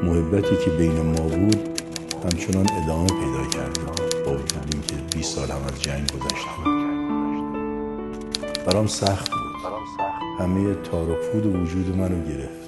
محبتی که بین ما بود همچنان ادامه پیدا کرده با وجود اینکه 20 سال هم از جنگ گذشته بود. برام سخت بود. همه تار و پود وجود منو گرفت.